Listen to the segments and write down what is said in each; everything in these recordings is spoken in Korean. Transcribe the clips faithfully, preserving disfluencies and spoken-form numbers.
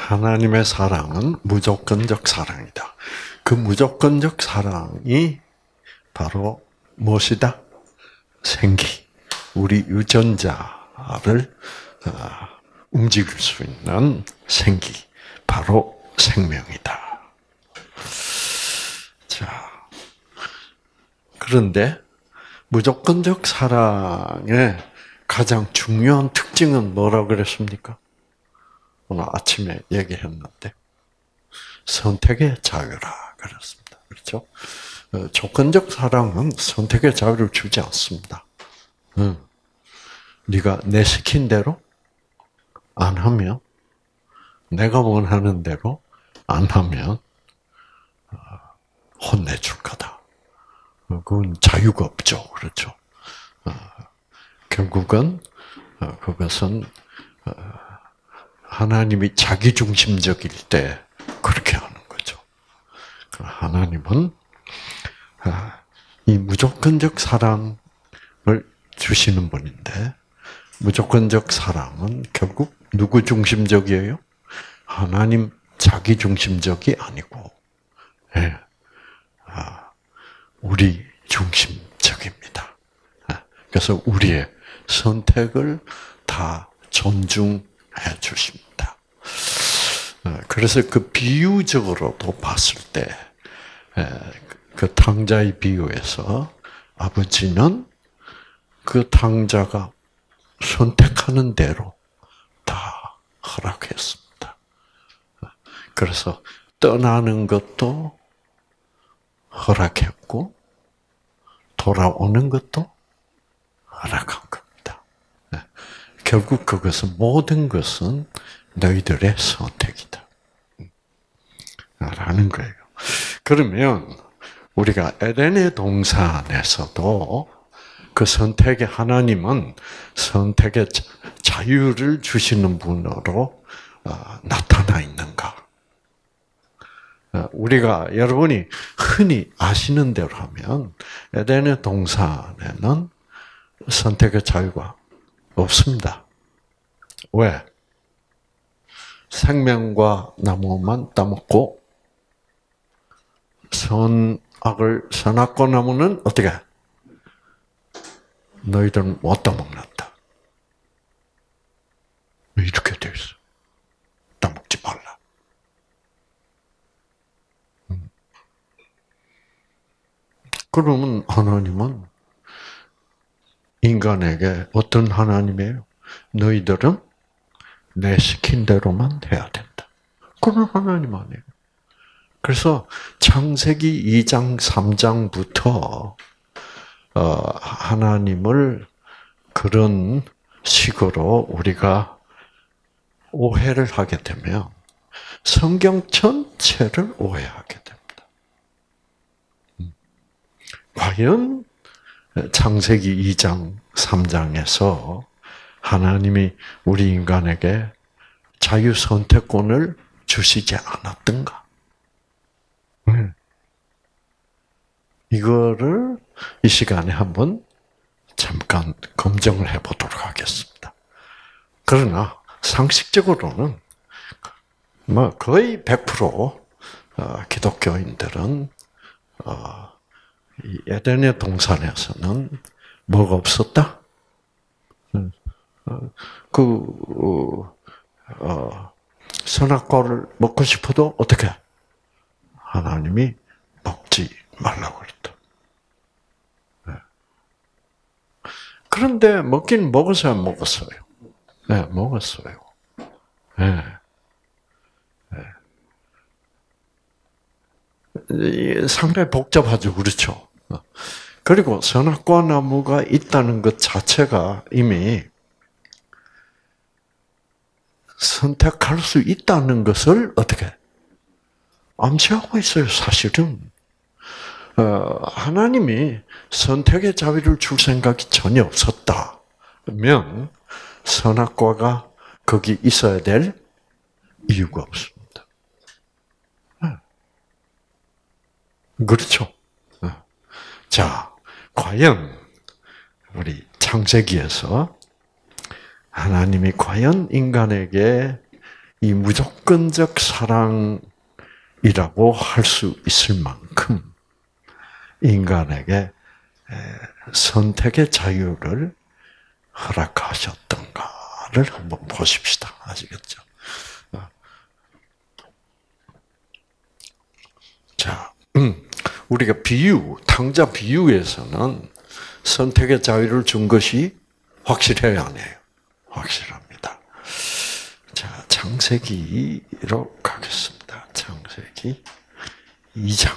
하나님의 사랑은 무조건적 사랑이다. 그 무조건적 사랑이 바로 무엇이다? 생기. 우리 유전자를 움직일 수 있는 생기. 바로 생명이다. 자, 그런데 무조건적 사랑의 가장 중요한 특징은 뭐라고 그랬습니까? 오늘 아침에 얘기했는데 선택의 자유라 그랬습니다. 그렇죠? 조건적 사랑은 선택의 자유를 주지 않습니다. 응. 네가 내 시킨 대로 안 하면, 내가 원하는 대로 안 하면 혼내줄 거다. 그건 자유가 없죠. 그렇죠? 결국은 그것은 하나님이 자기중심적일 때 그렇게 하는 거죠. 하나님은 이 무조건적 사랑을 주시는 분인데, 무조건적 사랑은 결국 누구 중심적이에요? 하나님 자기중심적이 아니고, 우리 중심적입니다. 그래서 우리의 선택을 다 존중해 주십니다. 그래서 그 비유적으로도 봤을 때, 그 탕자의 비유에서 아버지는 그 탕자가 선택하는 대로 다 허락했습니다. 그래서 떠나는 것도 허락했고, 돌아오는 것도 허락한 겁니다. 결국 그것은, 모든 것은 너희들의 선택이다. 라는 거예요. 그러면 우리가 에덴의 동산에서도 그 선택의, 하나님은 선택의 자유를 주시는 분으로 나타나 있는가? 우리가, 여러분이 흔히 아시는 대로 하면 에덴의 동산에는 선택의 자유가 없습니다. 왜? 생명과 나무만 따먹고 선악을, 선악과 나무는 어떻게? 너희들은 못 따먹는다. 이렇게 돼 있어. 따먹지 말라. 그러면 하나님은 인간에게 어떤 하나님이에요? 너희들은 내 시킨 대로만 해야 된다. 그런 하나님 아니에요. 그래서 창세기 이 장, 삼 장부터 하나님을 그런 식으로 우리가 오해를 하게 되면 성경 전체를 오해하게 됩니다. 과연 창세기 이 장, 삼 장에서 하나님이 우리 인간에게 자유 선택권을 주시지 않았던가? 이거를 이 시간에 한번 잠깐 검증을 해보도록 하겠습니다. 그러나 상식적으로는 뭐 거의 백 퍼센트 기독교인들은 이 에덴의 동산에서는 뭐가 없었다? 그 어, 선악과를 먹고 싶어도 어떻게? 하나님이 먹지 말라고 그랬다. 그런데 먹긴 먹었어요, 먹었어요. 네, 먹었어요. 네. 네. 상당히 복잡하죠, 그렇죠? 그리고 선악과 나무가 있다는 것 자체가 이미 선택할 수 있다는 것을 어떻게 암시하고 있어요, 사실은. 어, 하나님이 선택의 자유를 줄 생각이 전혀 없었다면 선악과가 거기 있어야 될 이유가 없습니다. 그렇죠? 자, 과연 우리 창세기에서 하나님이 과연 인간에게 이 무조건적 사랑이라고 할 수 있을 만큼 인간에게 선택의 자유를 허락하셨던가를 한번 보십시다. 아시겠죠? 자, 우리가 비유, 탕자 비유에서는 선택의 자유를 준 것이 확실해요, 안 해요? 확실합니다. 자, 창세기로 가겠습니다. 창세기 이 장.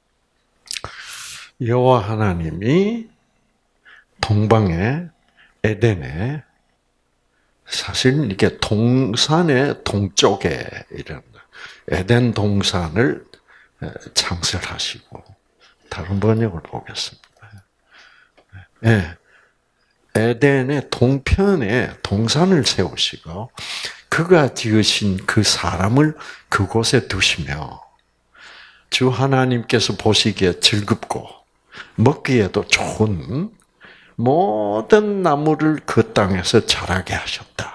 여호와 하나님이 동방에 에덴에 사실 이게 동산의 동쪽에 이런 에덴 동산을 창설하시고 다른 번역을 보겠습니다. 예. 에덴의 동편에 동산을 세우시고 그가 지으신 그 사람을 그곳에 두시며 주 하나님께서 보시기에 즐겁고 먹기에도 좋은 모든 나무를 그 땅에서 자라게 하셨다.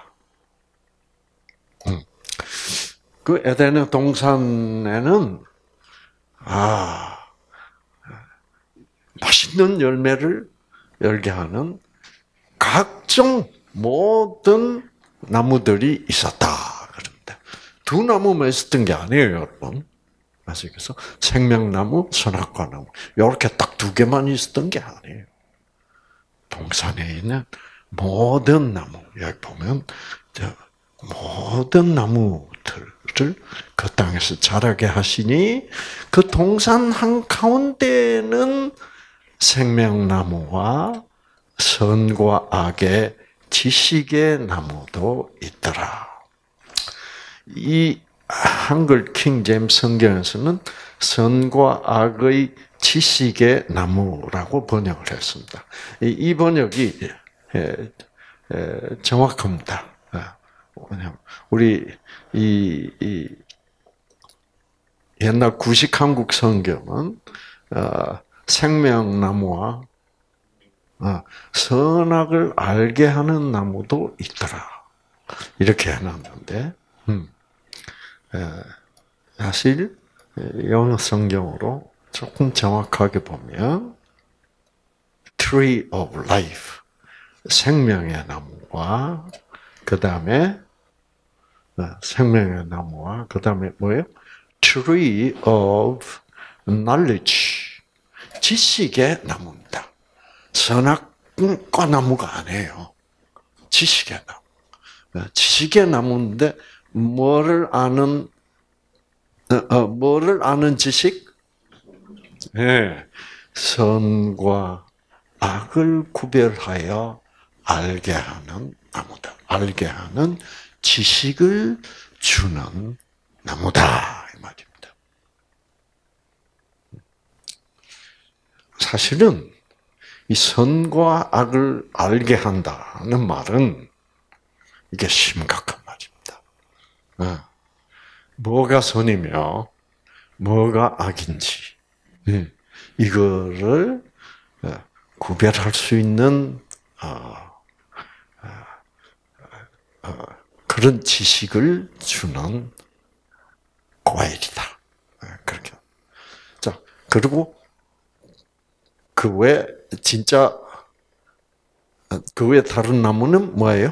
그 에덴의 동산에는 아 맛있는 열매를 열게 하는 각종 모든 나무들이 있었다. 그런데 두 나무만 있었던 게 아니에요, 여러분. 그래서 생명나무, 선악과나무 이렇게 딱 두 개만 있었던 게 아니에요. 동산에 있는 모든 나무, 여기 보면 모든 나무들을 그 땅에서 자라게 하시니 그 동산 한가운데는 생명나무와 선과 악의 지식의 나무도 있더라. 이 한글 킹 제임스 성경에서는 선과 악의 지식의 나무라고 번역을 했습니다. 이 번역이 정확합니다. 우리 이, 이 옛날 구식 한국 성경은 생명나무와 선악을 알게 하는 나무도 있더라. 이렇게 해놨는데, 음. 사실 영어 성경으로 조금 정확하게 보면 Tree of Life, 생명의 나무와 그 다음에 생명의 나무와 그 다음에 뭐예요? Tree of Knowledge, 지식의 나무입니다. 선악과 나무가 아니에요. 지식의 나무. 지식의 나무인데 뭐를 아는 어, 뭐를 아는 지식? 예, 네. 선과 악을 구별하여 알게 하는 나무다. 알게 하는 지식을 주는 나무다 이 말입니다. 사실은 이 선과 악을 알게 한다는 말은 이게 심각한 말입니다. 뭐가 선이며 뭐가 악인지 이거를 구별할 수 있는 그런 지식을 주는 과일이다. 그렇게. 자, 그리고 그 외 진짜 그 외 다른 나무는 뭐예요?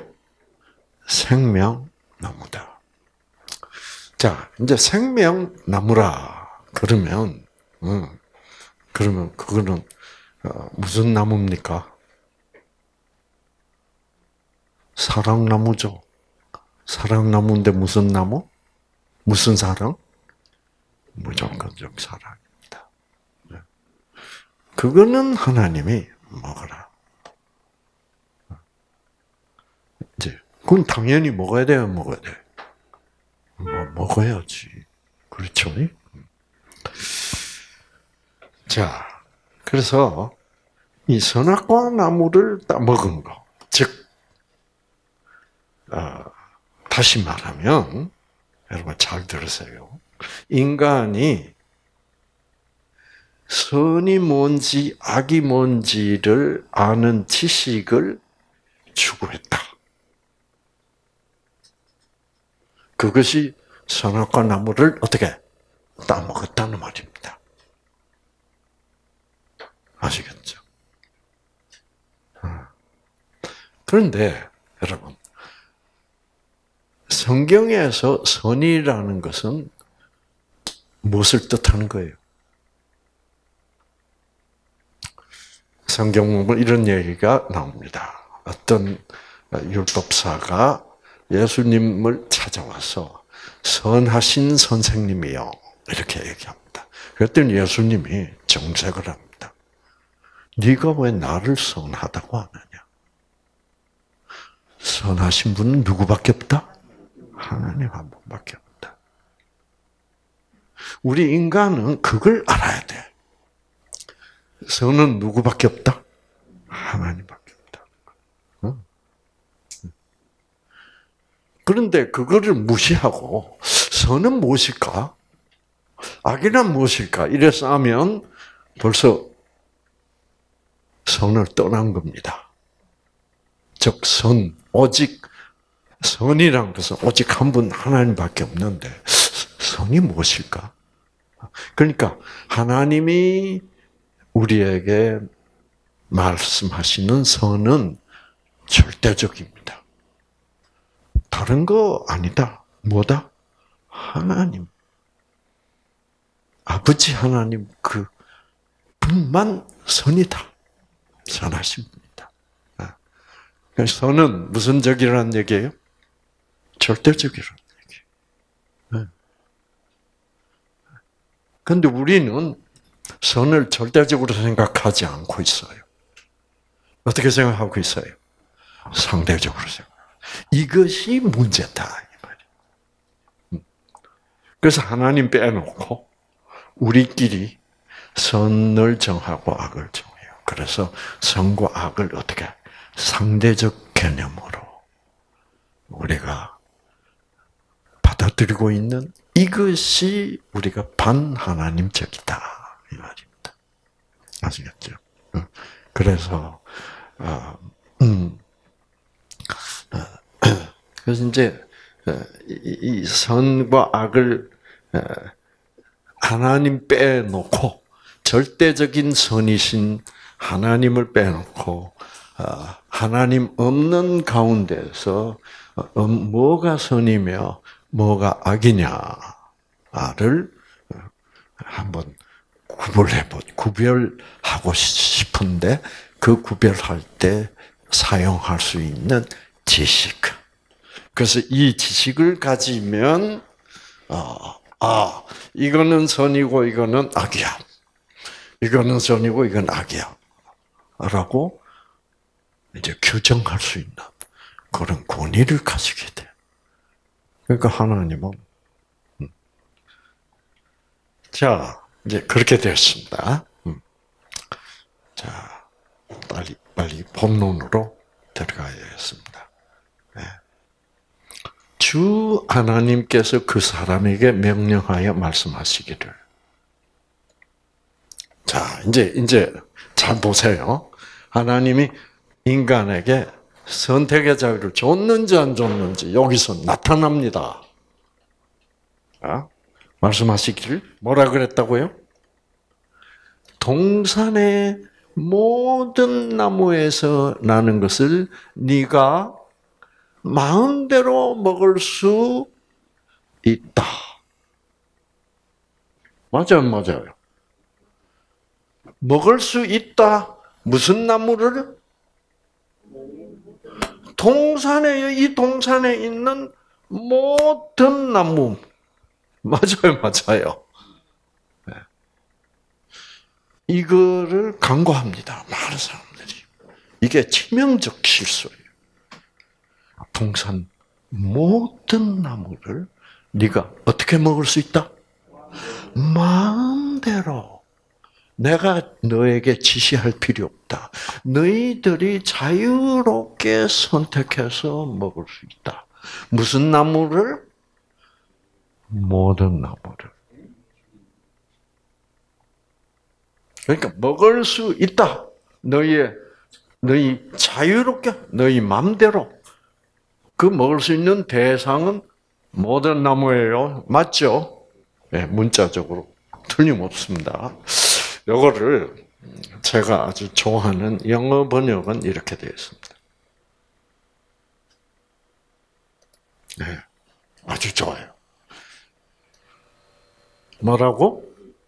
생명나무다. 자, 이제 생명나무라 그러면 음, 그러면 그거는 어, 무슨 나무입니까? 사랑나무죠. 사랑나무인데 무슨 나무? 무슨 사랑? 무조건적 사랑입니다. 그거는 하나님이 먹어라. 이제 그건 당연히 먹어야 돼요, 먹어야 돼. 뭐 먹어야지. 그렇죠? 자, 그래서 이 선악과 나무를 따 먹은 거, 즉, 어, 다시 말하면 여러분 잘 들으세요. 인간이 선이 뭔지 악이 뭔지를 아는 지식을 추구했다. 그것이 선악과 나무를 어떻게 따먹었다는 말입니다. 아시겠죠? 그런데 여러분, 성경에서 선이라는 것은 무엇을 뜻하는 거예요? 성경 보면 이런 얘기가 나옵니다. 어떤 율법사가 예수님을 찾아와서 선하신 선생님이요, 이렇게 얘기합니다. 그랬더니 예수님이 정색을 합니다. 네가 왜 나를 선하다고 하느냐? 선하신 분은 누구밖에 없다? 하나님 한 분밖에 없다. 우리 인간은 그걸 알아야 돼. 선은 누구밖에 없다? 하나님밖에 없다. 어? 그런데 그거를 무시하고 선은 무엇일까? 악이란 무엇일까? 이래서 하면 벌써 선을 떠난 겁니다. 즉, 선, 오직 선이란 것은 오직 한 분 하나님밖에 없는데 선이 무엇일까? 그러니까 하나님이 우리에게 말씀하시는 선은 절대적입니다. 다른 거 아니다. 뭐다? 하나님. 아버지 하나님 그 분만 선이다. 선하신 분이다. 선은 무슨 적이라는 얘기예요? 절대적이라는 얘기예요. 그런데 우리는 선을 절대적으로 생각하지 않고 있어요. 어떻게 생각하고 있어요? 상대적으로 생각. 이것이 문제다 이 말이에요. 그래서 하나님 빼놓고 우리끼리 선을 정하고 악을 정해요. 그래서 선과 악을 어떻게 상대적 개념으로 우리가 받아들이고 있는 이것이 우리가 반하나님적이다 이 말입니다. 아시겠죠? 그래서 어, 음, 어, 그래서 이제 이 선과 악을 하나님 빼놓고 절대적인 선이신 하나님을 빼놓고 하나님 없는 가운데서 뭐가 선이며 뭐가 악이냐를 한번 구별해보, 구별하고 싶은데 그 구별할 때 사용할 수 있는 지식. 그래서 이 지식을 가지면 아, 아 이거는 선이고 이거는 악이야. 이거는 선이고 이건 악이야. 라고 이제 규정할 수 있는 그런 권위를 가지게 돼. 그러니까 하나님은 자 이제 그렇게 됐습니다. 자 빨리 빨리 본론으로 들어가야겠습니다. 네. 주 하나님께서 그 사람에게 명령하여 말씀하시기를. 자 이제 이제 잘 보세요. 하나님이 인간에게 선택의 자유를 줬는지 안 줬는지 여기서 나타납니다. 아? 말씀하시기를 뭐라 그랬다고요? 동산의 모든 나무에서 나는 것을 네가 마음대로 먹을 수 있다. 맞아요, 맞아요. 먹을 수 있다. 무슨 나무를? 동산에, 이 동산에 있는 모든 나무. 맞아요, 맞아요. 네. 이거를 강구합니다. 많은 사람들이. 이게 치명적 실수예요. 동산 모든 나무를 네가 어떻게 먹을 수 있다? 마음대로. 내가 너에게 지시할 필요 없다. 너희들이 자유롭게 선택해서 먹을 수 있다. 무슨 나무를? 모든 나무를. 그러니까 먹을 수 있다. 너희 너희 자유롭게 너희 마음대로 그 먹을 수 있는 대상은 모든 나무예요. 맞죠? 네, 문자적으로 틀림없습니다. 요거를 제가 아주 좋아하는 영어 번역은 이렇게 되어 있습니다. 네, 아주 좋아요. 뭐라고?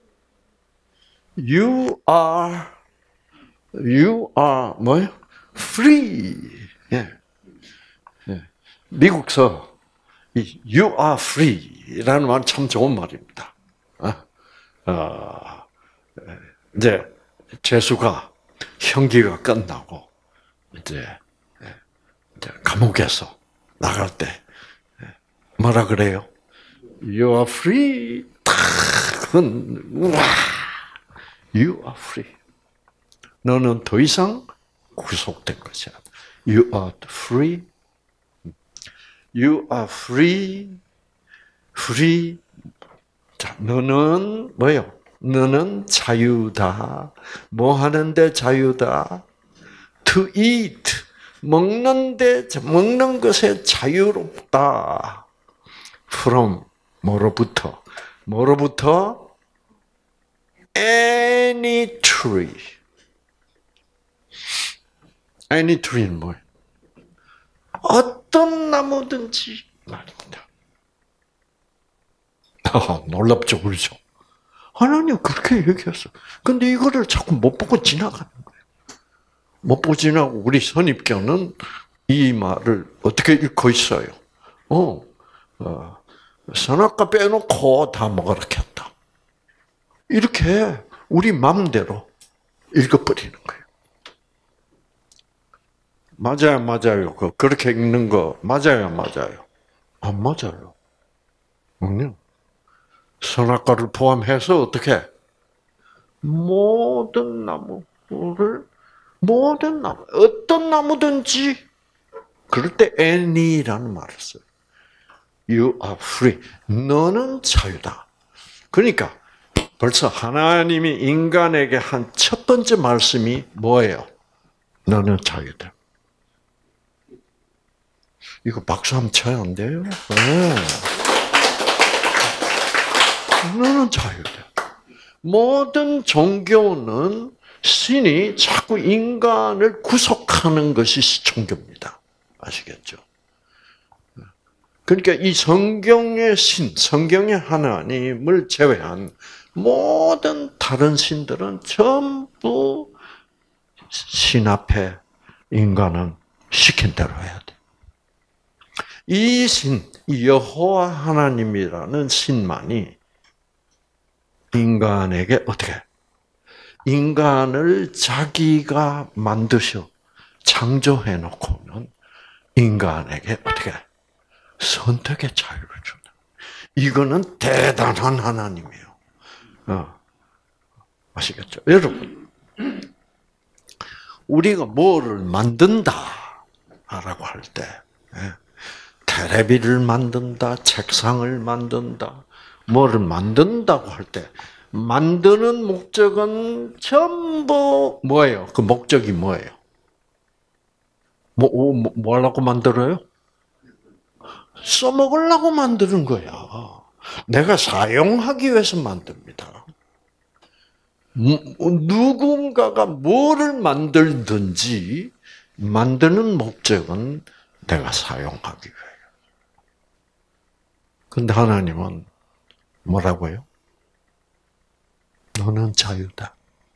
You are, you are 뭐요? Free. 예. 예. 미국서 이 You are free라는 말 참 좋은 말입니다. 어, 어, 이제 재수가 형기가 끝나고 이제, 이제 감옥에서 나갈 때 뭐라 그래요? You are free. 우와. You are free. 너는 더 이상 구속된 것이야. You are free. You are free. free. 자, 너는 뭐요? 너는 자유다. 뭐 하는데 자유다? To eat. 먹는데, 먹는 것에 자유롭다. From 뭐로부터? 뭐로부터? Any tree. Any tree는 뭐예요? 어떤 나무든지 말입니다. 아, 놀랍죠, 그렇죠? 하나님 그렇게 얘기했어. 근데 이거를 자꾸 못 보고 지나가는 거예요. 못 보고 지나고 우리 선입견은 이 말을 어떻게 읽고 있어요? 어, 어 선악과 빼놓고 다 먹으라 했다. 이렇게 우리 마음대로 읽어버리는 거예요. 맞아요, 맞아요. 그렇게 읽는 거 맞아요, 맞아요. 안 맞아요. 응. 선악과를 포함해서 어떻게 모든 나무를 모든 나무 어떤 나무든지 그럴 때 any라는 말을 써요. You are free. 너는 자유다. 그러니까 벌써 하나님이 인간에게 한 첫 번째 말씀이 뭐예요? 너는 자유다. 이거 박수 한번 쳐야 안 돼요? 네. 너는 자유다. 모든 종교는 신이 자꾸 인간을 구속하는 것이 종교입니다. 아시겠죠? 그러니까 이 성경의 신, 성경의 하나님을 제외한 모든 다른 신들은 전부 신 앞에 인간은 시킨 대로 해야 돼. 이 신, 이 여호와 하나님이라는 신만이 인간에게 어떻게? 인간을 자기가 만드셔 창조해 놓고는 인간에게 어떻게? 선택의 자유를 준다. 이거는 대단한 하나님이에요. 어. 아시겠죠? 여러분, 우리가 뭐를 만든다라고 할 때, 테레비를 만든다, 책상을 만든다, 뭐를 만든다고 할 때, 만드는 목적은 전부 뭐예요? 그 목적이 뭐예요? 뭐, 뭐, 뭐 하려고 만들어요? 써먹으려고 만드는 거야. 내가 사용하기 위해서 만듭니다. 누군가가 뭐를 만들든지 만드는 목적은 내가 사용하기 위해요. 근데 하나님은 뭐라고요? 너는 자유다.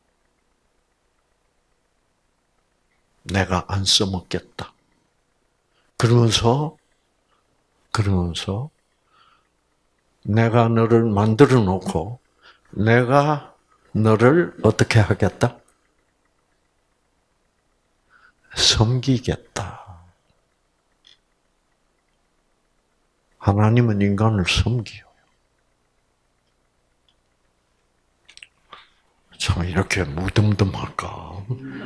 내가 안 써먹겠다. 그러면서 그러면서 내가 너를 만들어 놓고 내가 너를 어떻게 하겠다? 섬기겠다. 하나님은 인간을 섬기요. 참 이렇게 무덤덤할까?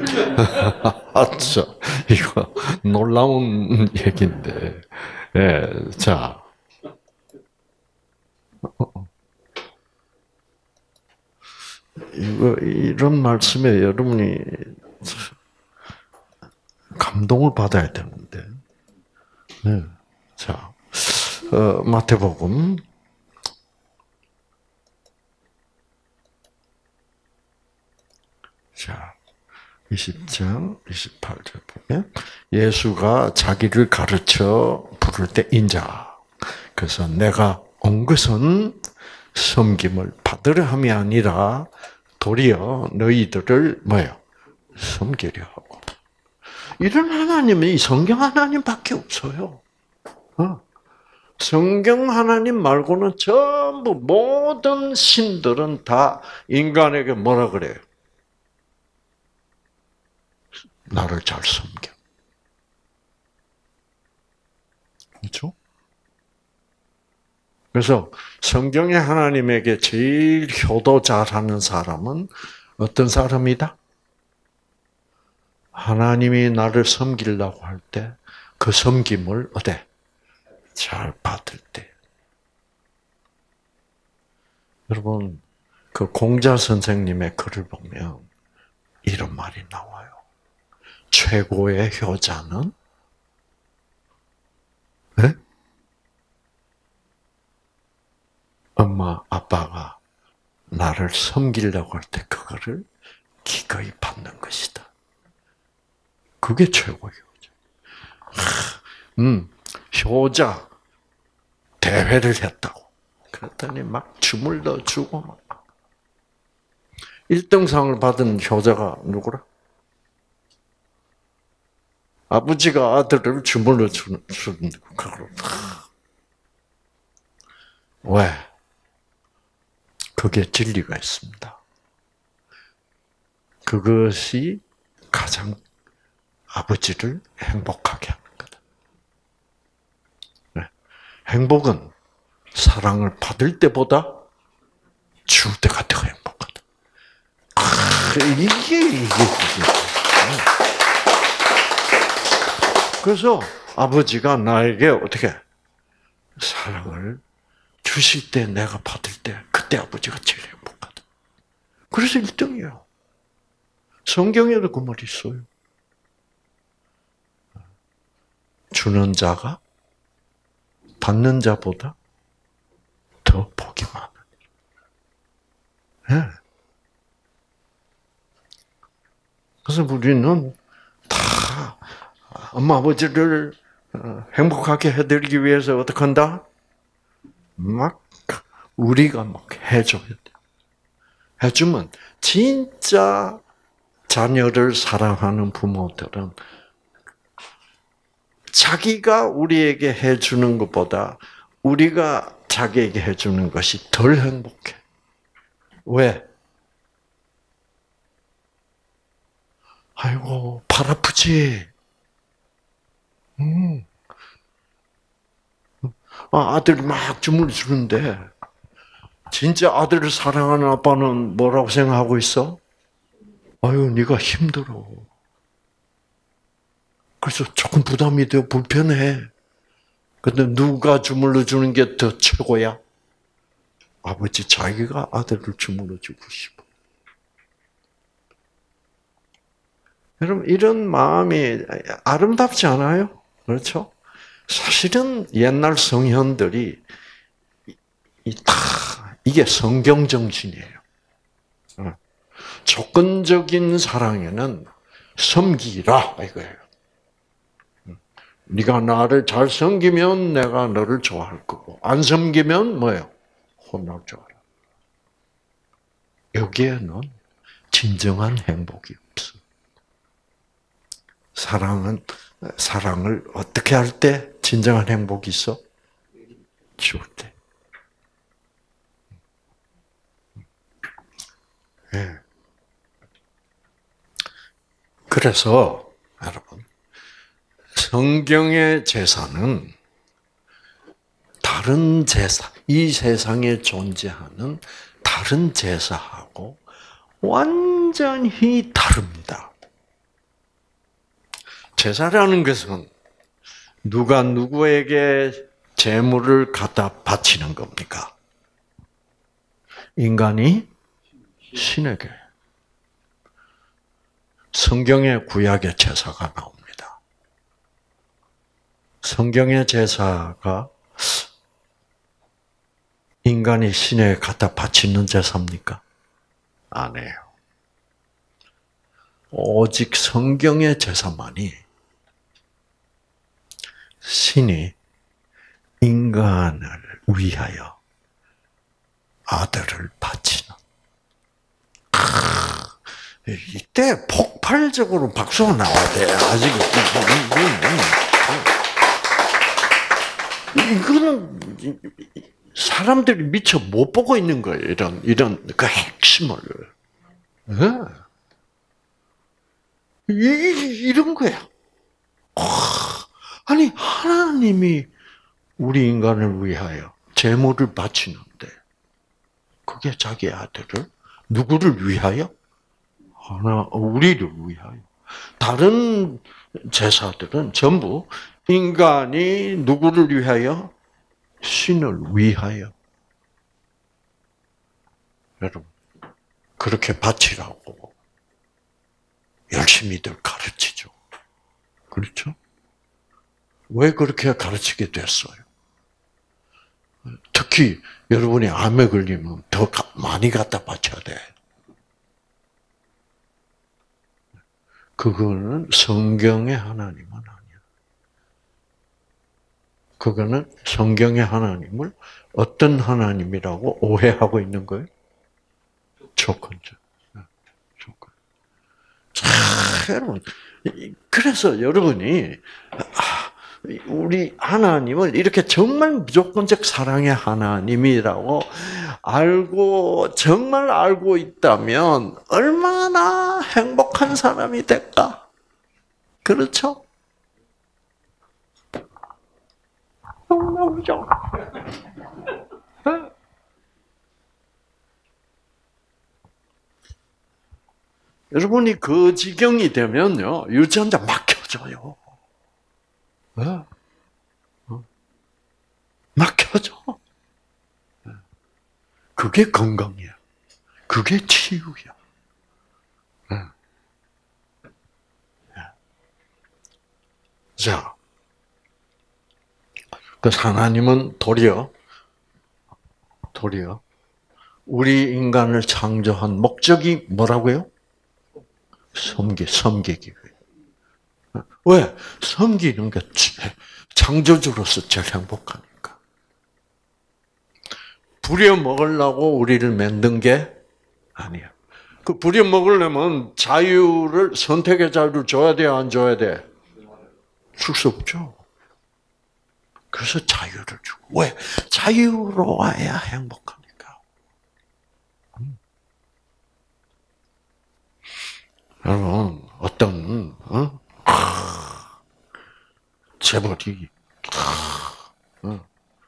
참 이거 놀라운 얘기인데, 예, 자, 이거 이런 말씀에 여러분이 감동을 받아야 되는데, 네, 자, 어, 마태복음 자 이십 장 이십팔 절 보면 예수가 자기를 가르쳐 부를 때 인자. 그래서 내가 온 것은 섬김을 받으려 함이 아니라 도리어 너희들을 뭐요? 섬기려 하고. 이런 하나님이 성경 하나님밖에 없어요. 어. 성경 하나님 말고는 전부 모든 신들은 다 인간에게 뭐라 그래요? 나를 잘 섬겨. 그렇죠? 그래서 성경의 하나님에게 제일 효도 잘하는 사람은 어떤 사람이다? 하나님이 나를 섬기려고 할 때 그 섬김을 어때? 잘 받을 때. 여러분, 그 공자 선생님의 글을 보면 이런 말이 나와요. 최고의 효자는 네? 엄마, 아빠가 나를 섬기려고 할 때 그거를 기꺼이 받는 것이다. 그게 최고의 효자. 음, 효자 대회를 했다고. 그랬더니 막 춤을 넣어주고 막. 일 등상을 받은 효자가 누구라? 아버지가 아들을 주물러 주는, 그걸. 왜? 그게 진리가 있습니다. 그것이 가장 아버지를 행복하게 하는 거다. 네. 행복은 사랑을 받을 때보다 줄 때가 더 행복하다. 아, 이게, 이게, 이게. 그래서 아버지가 나에게 어떻게 사랑을 주실 때 내가 받을 때 그때 아버지가 제일 행복하다. 그래서 일 등이에요. 성경에도 그 말이 있어요. 주는 자가 받는 자보다 더 복이 많으니. 네. 그래서 우리는 다 엄마 아버지를 행복하게 해드리기 위해서 어떻게 한다? 막 우리가 막 해줘야 돼. 해주면 진짜 자녀를 사랑하는 부모들은 자기가 우리에게 해주는 것보다 우리가 자기에게 해주는 것이 덜 행복해. 왜? 아이고, 발 아프지? 음. 아, 아들이 막 주문을 주는데, 진짜 아들을 사랑하는 아빠는 뭐라고 생각하고 있어? 아유, 네가 힘들어. 그래서 조금 부담이 되어 불편해. 근데 누가 주물러 주는 게 더 최고야? 아버지 자기가 아들을 주물러 주고 싶어. 여러분, 이런 마음이 아름답지 않아요? 그렇죠? 사실은 옛날 성현들이 이 다 이게 성경 정신이에요. 조건적인 사랑에는 섬기라 이거예요. 네가 나를 잘 섬기면 내가 너를 좋아할 거고 안 섬기면 뭐예요? 혼날 줄 알아. 여기에는 진정한 행복이 없어. 사랑은 사랑을 어떻게 할 때 진정한 행복이 있어? 줄 때. 네. 그래서 여러분 성경의 제사는 다른 제사, 이 세상에 존재하는 다른 제사하고 완전히 다릅니다. 제사라는 것은 누가 누구에게 제물을 갖다 바치는 겁니까? 인간이 신에게. 성경의 구약의 제사가 나옵니다. 성경의 제사가 인간이 신에 갖다 바치는 제사입니까? 아니에요. 오직 성경의 제사만이 신이 인간을 위하여 아들을 바치는. 이때 폭발적으로 박수가 나와야 돼. 아직 이거는 사람들이 미처 못 보고 있는 거예요. 이런 이런 그 핵심을. 네. 이, 이런 거야. 아니 하나님이 우리 인간을 위하여 제물을 바치는데 그게 자기 아들을 누구를 위하여? 하나 우리를 위하여. 다른 제사들은 전부 인간이 누구를 위하여? 신을 위하여. 여러분 그렇게 바치라고 열심히들 가르치죠. 그렇죠? 왜 그렇게 가르치게 됐어요? 특히 여러분이 암에 걸리면 더 많이 갖다 바쳐야 돼. 그거는 성경의 하나님은 아니야. 그거는 성경의 하나님을 어떤 하나님이라고 오해하고 있는 거예요? 조건적. 조건. 자, 여러분. 그래서 여러분이 우리 하나님을 이렇게 정말 무조건적 사랑의 하나님이라고 알고 정말 알고 있다면 얼마나 행복한 사람이 될까? 그렇죠? 너무너무죠. 여러분이 그 지경이 되면요, 유전자 막 켜져요. 네. 막 켜져. 그게 건강이야. 그게 치유야. 네. 자, 그 하나님은 도리어, 도리어, 우리 인간을 창조한 목적이 뭐라고요? 섬기, 섬기기 위해. 왜? 섬기는 게 창조주로서 제일 행복하니까. 부려 먹으려고 우리를 만든 게 아니야. 그 부려 먹으려면 자유를, 선택의 자유를 줘야 돼, 안 줘야 돼? 줄 수 없죠. 그래서 자유를 주고. 왜? 자유로워야 행복하니까. 음. 여러분, 어떤, 어? 재벌이, 어?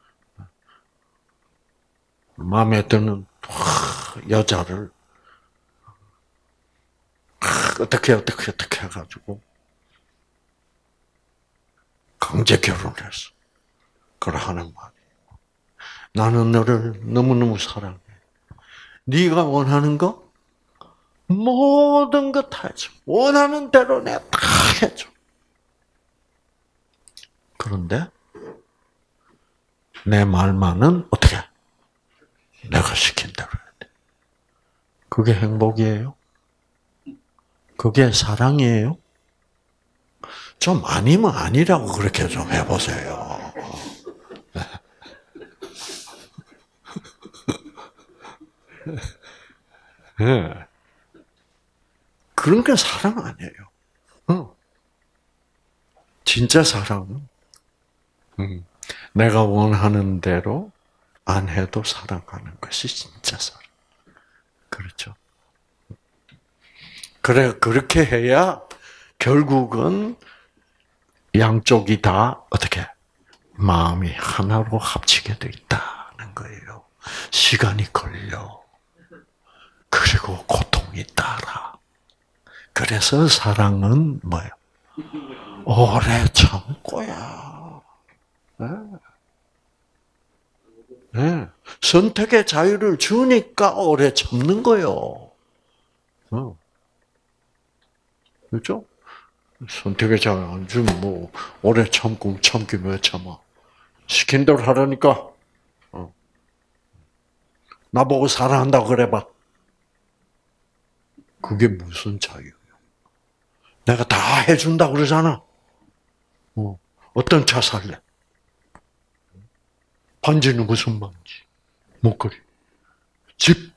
마음에 드는 여자를 어떻게, 어떻게, 어떻게 해가지고 강제 결혼했어. 그걸 하는 말이. 나는 너를 너무너무 사랑해. 네가 원하는 거? 모든 거 다 해줘. 원하는 대로 내가 다 해줘. 그런데 내 말만은 어떻게? 내가 시킨 대로 해야 돼. 그게 행복이에요? 그게 사랑이에요? 좀 아니면 아니라고 그렇게 좀 해보세요. 네. 그런 게 사랑 아니에요. 어. 진짜 사랑은 음, 내가 원하는 대로 안 해도 사랑하는 것이 진짜 사랑. 그렇죠? 그래, 그렇게 해야 결국은 양쪽이 다 어떻게 마음이 하나로 합치게 돼 있다는 거예요. 시간이 걸려. 그리고 고통이 따라. 그래서 사랑은 뭐예요? 오래 참고야. 네. 네. 선택의 자유를 주니까 오래 참는 거요. 어. 그렇죠? 선택의 자유 안 주면 뭐 오래 참고 참기 왜 참아? 시킨 대로 하라니까. 어. 나보고 사랑한다고 그래봐. 그게 무슨 자유예요? 내가 다 해준다고 그러잖아. 어, 어떤 차 살래? 반지는 무슨 반지? 목걸이. 집.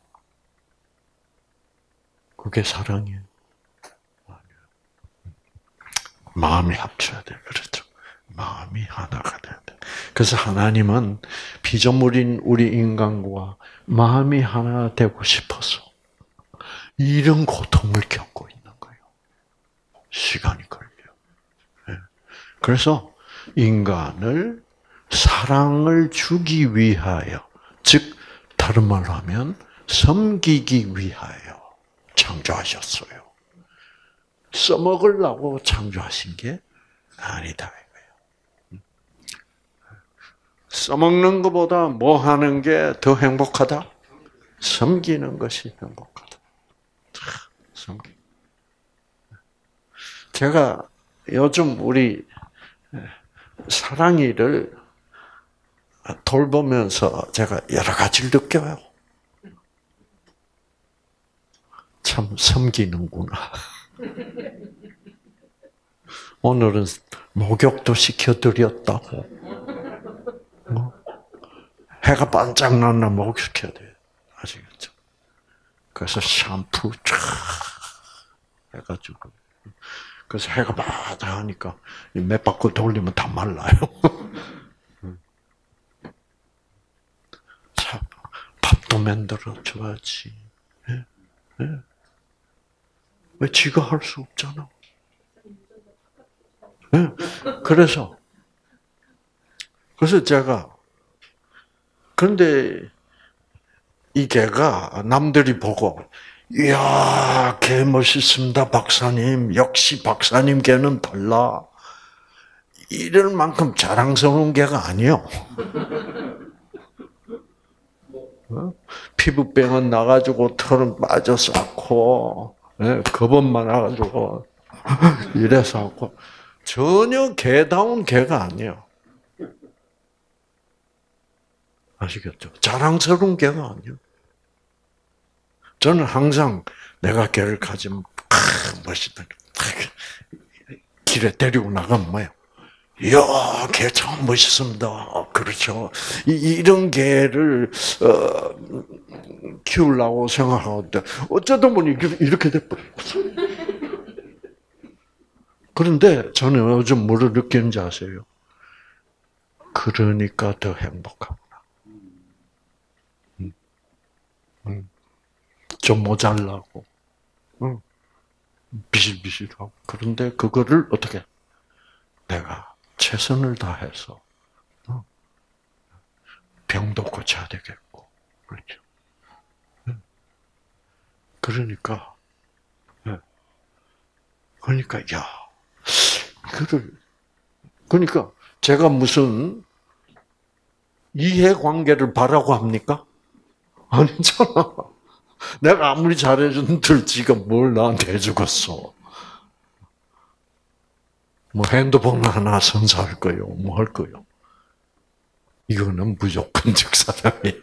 그게 사랑이에요. 마음이 합쳐야 돼. 그렇죠. 마음이 하나가 돼야 돼. 그래서 하나님은 피조물인 우리 인간과 마음이 하나 되고 싶어서 이런 고통을 겪고 있는 거예요. 시간이 걸려요. 그래서 인간을 사랑을 주기 위하여, 즉 다른 말로 하면 섬기기 위하여 창조하셨어요. 써먹으려고 창조하신 게 아니다 이거예요. 써먹는 것보다 뭐 하는 게 더 행복하다? 섬기는 것이 행복하다. 섬기. 제가 요즘 우리 사랑이를 돌보면서 제가 여러 가지를 느껴요. 참 섬기는구나. 오늘은 목욕도 시켜드렸다고. 뭐? 해가 반짝 났나 목욕시켜야 돼. 아시겠죠? 그래서 샴푸 쫙 해가지고. 그래서 해가 바닥하니까 몇 바퀴 돌리면 다 말라요. 참, 밥도 만들어 줘야지. 예? 예? 왜 지가 할 수 없잖아. 예? 그래서 그래서 제가 그런데 이 개가 남들이 보고 이야, 개 멋있습니다, 박사님. 역시 박사님 개는 달라. 이럴 만큼 자랑스러운 개가 아니요. 어? 피부병은 나가지고 털은 빠져서 않고, 네, 겁은 많아가지고 이래서 않고 전혀 개다운 개가 아니에요. 아시겠죠? 자랑스러운 개가 아니에요. 저는 항상 내가 개를 가지면 아, 멋있다. 길에 데리고 나가면 뭐예요? 이야, 개 참 멋있습니다. 그렇죠. 이, 이런 개를 어, 키우려고 생각하는데 어쩌다 보니 이렇게 돼버렸어. 그런데 저는 요즘 뭐를 느끼는지 아세요? 그러니까 더 행복하구나. 음. 음. 좀 모자라고, 응. 비실비실하고. 그런데 그거를 어떻게 내가 최선을 다해서 병도 고쳐야 되겠고, 그렇죠. 그러니까, 그러니까 야, 그를 그러니까 제가 무슨 이해관계를 바라고 합니까? 아니잖아. 내가 아무리 잘해준들 지가 뭘 나한테 해주겠어. 뭐 핸드폰 하나 선사할 거요. 뭐 할 거요. 이거는 무조건적 사랑이야.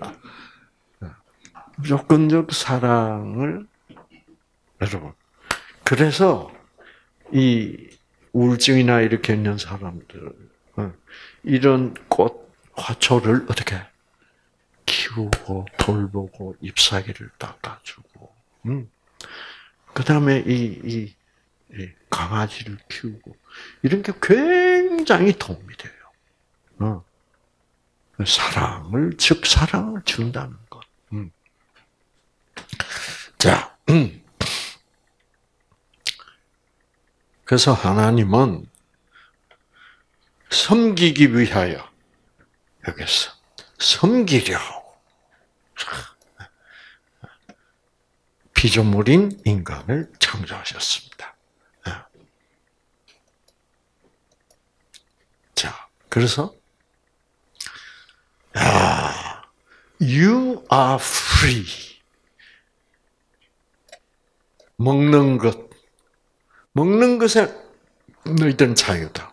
무조건적 사랑을 여러분. 그래서 이 우울증이나 이렇게 있는 사람들 이런 꽃 화초를 어떻게 키우고 돌보고 잎사귀를 닦아주고, 음. 그 다음에 이, 이, 이 강아지를 키우고 이런 게 굉장히 도움이 돼요. 어. 사랑을 즉 사랑을 준다는 것. 음. 자, 음. 그래서 하나님은 섬기기 위하여 여기서 섬기려 피조물인 인간을 창조하셨습니다. 자, 그래서 야, you are free. 먹는 것, 먹는 것에 너희들은 자유다.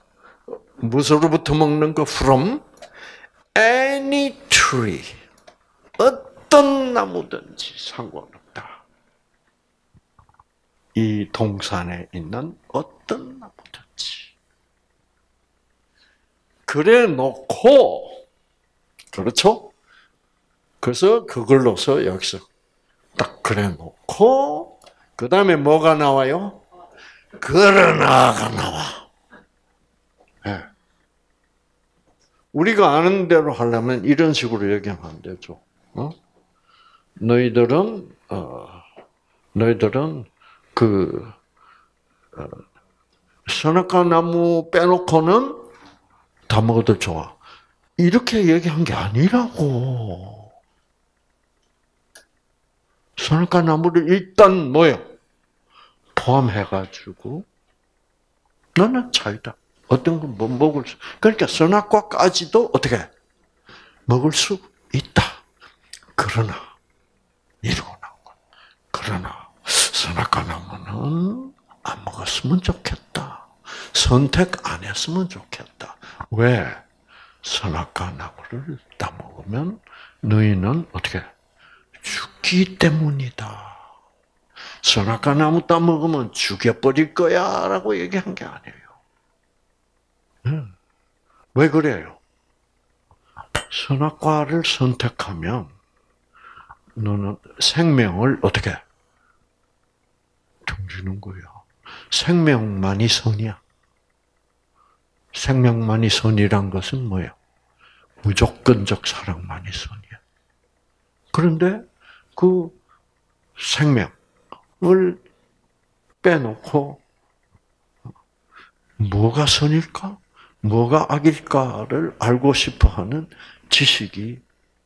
무엇으로부터 먹는 것? From any tree. 어떤 나무든지 상관없다. 이 동산에 있는 어떤 나무든지. 그래 놓고, 그렇죠? 그래서 그걸로서 여기서 딱 그래 놓고, 그 다음에 뭐가 나와요? 그러나가 나와. 네. 우리가 아는 대로 하려면 이런 식으로 얘기하면 안 되죠. 어? 너희들은, 어, 너희들은 그, 어, 선악과 나무 빼놓고는 다 먹어도 좋아. 이렇게 얘기한 게 아니라고. 선악과 나무를 일단 뭐요? 포함해가지고, 너는 자유다. 어떤 건 뭐 먹을 수, 그러니까 선악과까지도 어떻게 먹을 수 있다. 그러나, 이러고 나온 거야. 그러나, 선악과 나무는 안 먹었으면 좋겠다. 선택 안 했으면 좋겠다. 왜? 선악과 나무를 따 먹으면 너희는 어떻게 죽기 때문이다. 선악과 나무 따 먹으면 죽여버릴 거야라고 얘기한 게 아니에요. 음. 왜 그래요? 선악과를 선택하면 너는 생명을 어떻게 정지는 거야. 생명만이 선이야. 생명만이 선이란 것은 뭐예요? 무조건적 사랑만이 선이야. 그런데 그 생명을 빼놓고 뭐가 선일까? 뭐가 악일까를 알고 싶어하는 지식이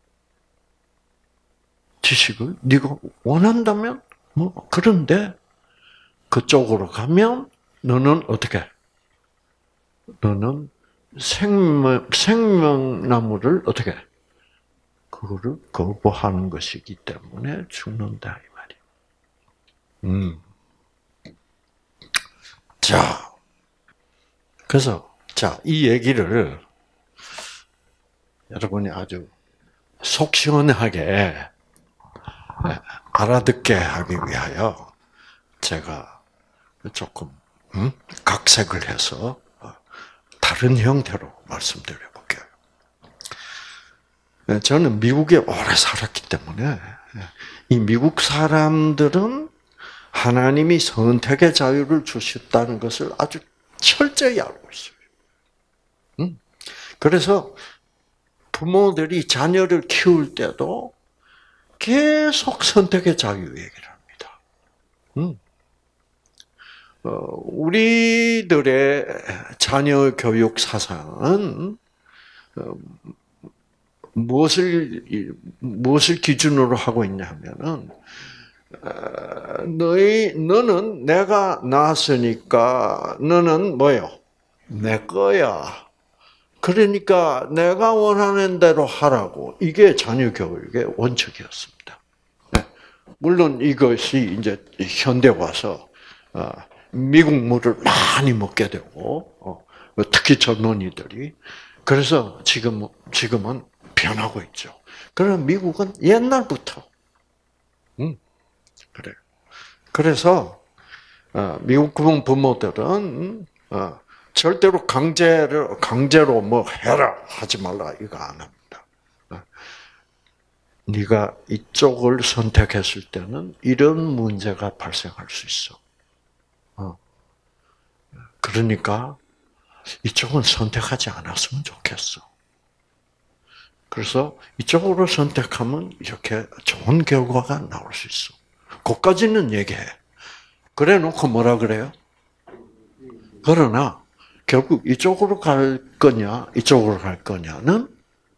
지식을 네가 원한다면 뭐 그런데 그쪽으로 가면 너는 어떻게? 너는 생명 생명나무를 어떻게? 그거를 거부하는 것이기 때문에 죽는다 이 말이야. 음. 자, 그래서 자, 이 얘기를 여러분이 아주 속 시원하게 알아듣게 하기 위하여 제가 조금 음? 각색을 해서 다른 형태로 말씀드려 볼게요. 저는 미국에 오래 살았기 때문에 이 미국 사람들은 하나님이 선택의 자유를 주셨다는 것을 아주 철저히 알고 있어요. 음? 그래서 부모들이 자녀를 키울 때도 계속 선택의 자유 얘기를 합니다. 음. 어, 우리들의 자녀 교육 사상은 어, 무엇을 무엇을 기준으로 하고 있냐면은 어, 너희 너는 내가 낳았으니까 너는 뭐요? 내 거야. 그러니까 내가 원하는 대로 하라고. 이게 자녀 교육의 원칙이었습니다. 물론 이것이 이제 현대 와서 미국 물을 많이 먹게 되고 특히 젊은이들이 그래서 지금 지금은 변하고 있죠. 그러나 미국은 옛날부터 음 그래. 그래서 미국 부모들은 절대로 강제로 강제로 뭐 해라 하지 말라 이거 안 합니다. 네가 이쪽을 선택했을 때는 이런 문제가 발생할 수 있어. 그러니까 이쪽은 선택하지 않았으면 좋겠어. 그래서 이쪽으로 선택하면 이렇게 좋은 결과가 나올 수 있어. 그것까지는 얘기해. 그래 놓고 뭐라 그래요? 그러나 결국 이쪽으로 갈 거냐, 이쪽으로 갈 거냐는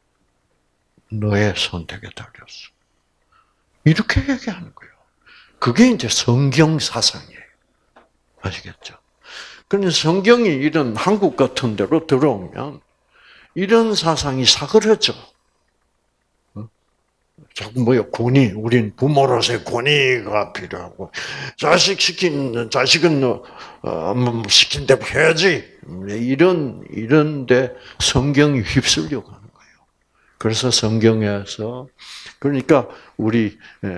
너의 선택에 달렸어. 이렇게 얘기하는 거예요. 그게 이제 성경 사상이에요. 아시겠죠? 그런데 성경이 이런 한국 같은 데로 들어오면 이런 사상이 사그러져. 자꾸 뭐요? 권위, 우린 부모로서의 권위가 필요하고, 자식 시킨, 자식은, 어, 뭐, 시킨 대로 해야지. 이런, 이런데 성경이 휩쓸려 가는 거예요. 그래서 성경에서 그러니까 우리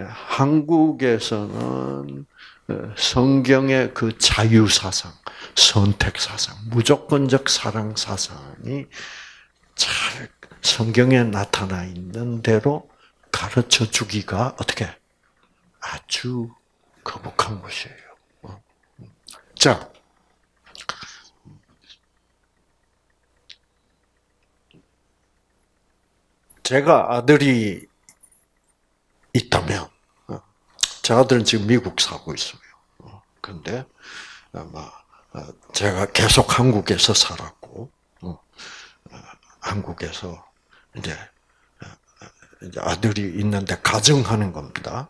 한국에서는 성경의 그 자유 사상, 선택 사상, 무조건적 사랑 사상이 잘 성경에 나타나 있는 대로 가르쳐 주기가 어떻게 아주 거북한 것이에요. 자, 제가 아들이 있다면, 제 아들은 지금 미국 살고 있어요. 근데 아마 제가 계속 한국에서 살았고, 한국에서 이제 아들이 있는데 가정하는 겁니다.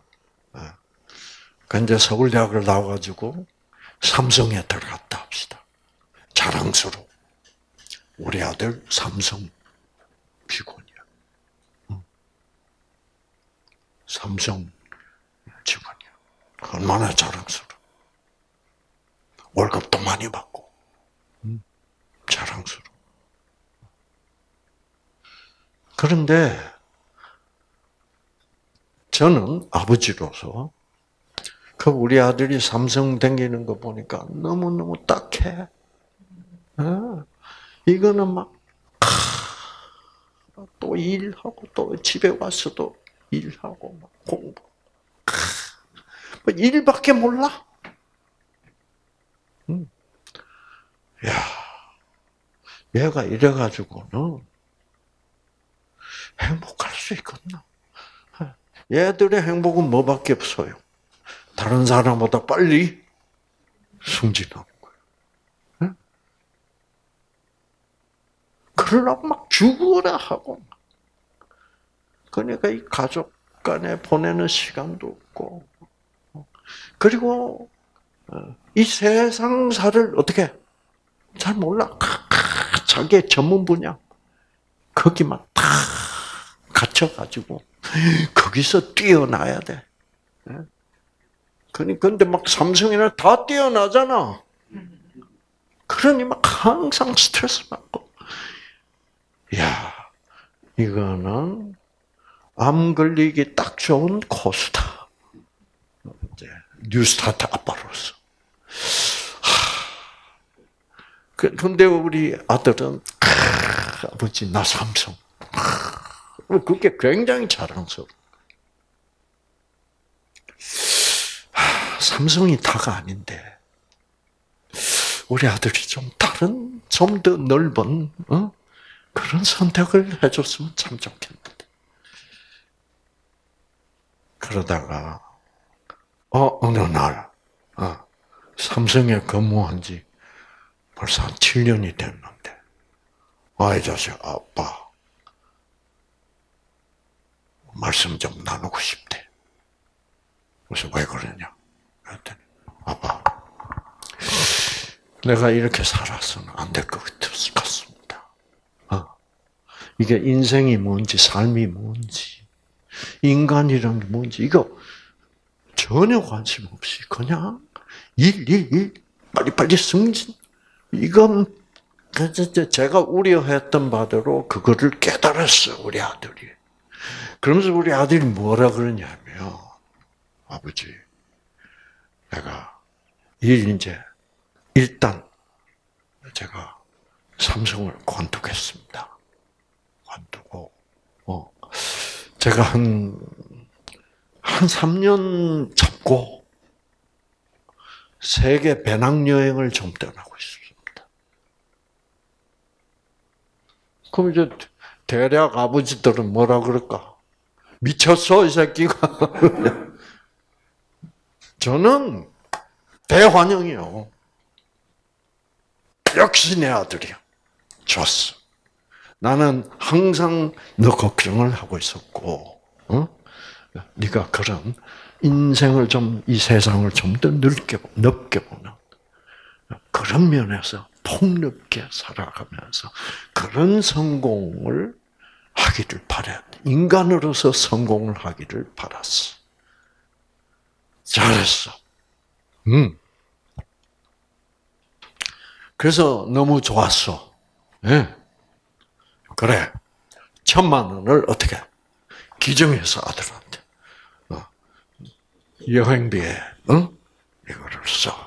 근데 서울대학을 나와가지고 삼성에 들어갔다 합시다. 자랑스러워. 우리 아들 삼성 직원이야. 삼성 직원이야. 얼마나 자랑스러워. 월급도 많이 받고. 자랑스러워. 그런데 저는 아버지로서 그 우리 아들이 삼성 다니는 거 보니까 너무너무 딱해. 어? 이거는 막, 또 일하고, 또 집에 와서도 일하고, 막 공부. 뭐 일밖에 몰라? 음. 야, 얘가 이래가지고는 행복할 수 있겠나? 얘들의 행복은 뭐밖에 없어요? 다른 사람보다 빨리 승진하는 거예요. 응? 그러려고 막 죽으라 하고. 그러니까 이 가족 간에 보내는 시간도 없고. 그리고 이 세상사를 어떻게 잘 몰라. 자기의 전문 분야. 거기만 다 갇혀가지고 거기서 뛰어나야 돼. 그런데 막 삼성이나 다 뛰어나잖아. 그러니 막 항상 스트레스 받고. 야, 이거는 암 걸리기 딱 좋은 코스다. 이제 뉴스타트 아빠로서. 근데 우리 아들은 아버지 나 삼성. 그게 굉장히 자랑스러워. 삼성이 다가 아닌데 우리 아들이 좀 다른, 좀 더 넓은 어? 그런 선택을 해줬으면 참 좋겠는데. 그러다가 어 어느 날 어, 삼성에 근무한 지 벌써 한 칠 년이 됐는데 아, 이 자식 아빠 말씀 좀 나누고 싶대. 그래서 왜 그러냐? 그랬더니 아빠 내가 이렇게 살아서는 안 될 것 같습니다. 어. 이게 인생이 뭔지 삶이 뭔지 인간이란 게 뭔지 이거 전혀 관심 없이 그냥 일, 일, 일 빨리빨리 승진 이건 제가 우려했던 바대로 그거를 깨달았어 우리 아들이. 그러면서 우리 아들이 뭐라 그러냐면 아버지 내가 일 이제 일단 제가 삼성을 관두겠습니다. 관두고 어 제가 한 한 삼 년 잡고 세계 배낭여행을 좀 떠나고 있습니다. 그럼 이제 대략 아버지들은 뭐라 그럴까? 미쳤어 이 새끼가. 저는 대환영이요. 역시 내 아들이야. 좋았어. 나는 항상 너 걱정을 하고 있었고, 어? 네가 그런 인생을 좀, 이 세상을 좀 더 넓게, 넓게 보는 그런 면에서 폭넓게 살아가면서 그런 성공을 하기를 바래. 인간으로서 성공을 하기를 바랐어. 잘했어. 음. 그래서 너무 좋았어. 예. 네. 그래. 천만 원을 어떻게 기증해서 아들한테 어, 여행비에 응? 이거를 써.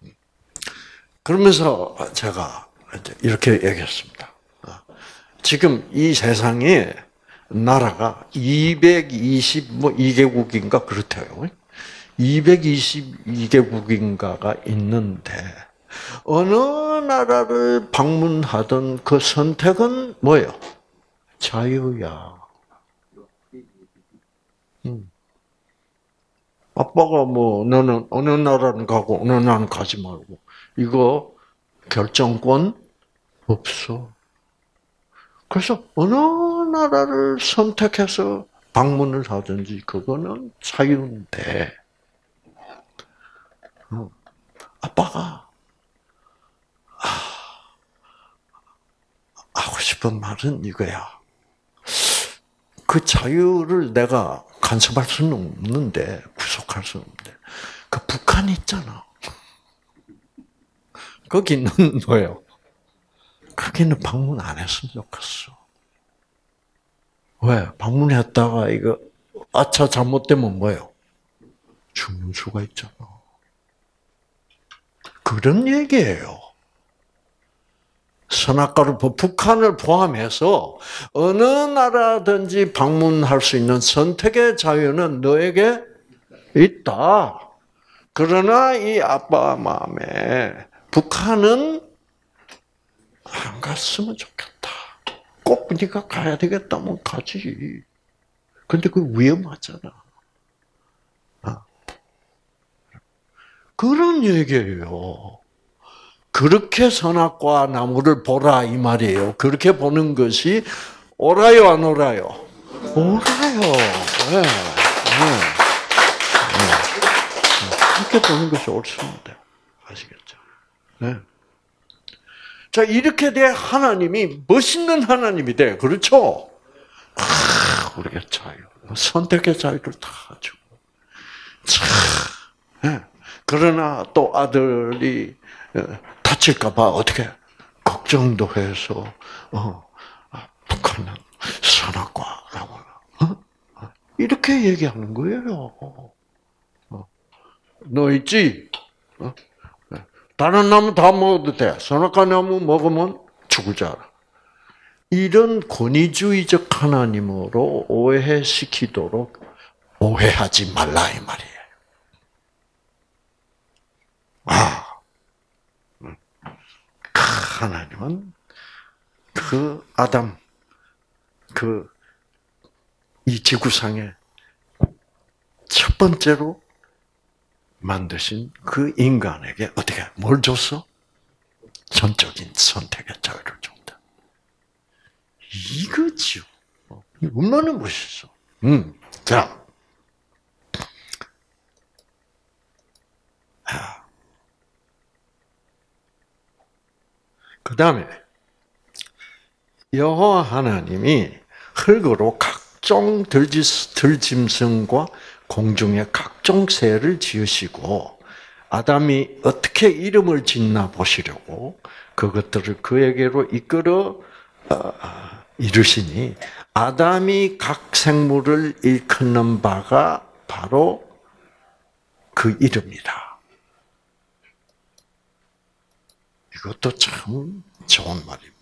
그러면서 제가 이렇게 얘기했습니다. 지금 이 세상에 나라가 이백이십이 개국인가 그렇대요. 이백이십이 개국인가가 있는데 어느 나라를 방문하든 그 선택은 뭐예요? 자유야. 음. 아빠가 뭐 너는 어느 나라는 가고 어느 나라는 가지 말고 이거 결정권 없어. 그래서 어느 나라를 선택해서 방문을 하든지 그거는 자유인데 아빠가 하고 싶은 말은 이거야. 그 자유를 내가 간섭할 수는 없는데 구속할 수는 없는데 그 북한 있잖아. 거기는 뭐예요? 거기는 방문 안 했으면 좋겠어. 왜? 방문했다가 이거 아차 잘못되면 뭐예요? 죽는 수가 있잖아. 그런 얘기예요. 선악과를 북한을 포함해서 어느 나라든지 방문할 수 있는 선택의 자유는 너에게 있다. 그러나 이 아빠 마음에 북한은 안 갔으면 좋겠다. 꼭 네가 가야 되겠다면 가지. 근데 그 위험하잖아. 그런 얘기예요. 그렇게 선악과 나무를 보라 이 말이에요. 그렇게 보는 것이 옳아요, 안 옳아요? 옳아요. 네. 네. 네. 그렇게 보는 것이 옳습니다. 아시겠죠? 네. 자, 이렇게 돼 하나님이 멋있는 하나님이 돼. 그렇죠? 아, 우리가 자유, 선택의 자유를 다 주고. 참. 네. 그러나 또 아들이 다칠까봐 어떻게 걱정도 해서 어, 북한은 선악과 나무라 어? 이렇게 얘기하는 거예요. 어. 너 있지? 어? 다른 나무 다 먹어도 돼. 선악과 나무 먹으면 죽을 줄 알아. 이런 권위주의적 하나님으로 오해시키도록 오해하지 말라 이 말이에요. 아, 하나님은 그 아담, 그 이 지구상에 첫 번째로 만드신 그 인간에게 어떻게 뭘 줬어? 전적인 선택의 자유를 줬다. 이거지요. 얼마나 멋있어. 음, 자, 그 다음에 여호와 하나님이 흙으로 각종 들짐, 들짐승과 공중의 각종 새를 지으시고 아담이 어떻게 이름을 짓나 보시려고 그것들을 그에게로 이끌어 이르시니 아담이 각 생물을 일컫는 바가 바로 그 이름이다. 이것도 참 좋은 말입니다.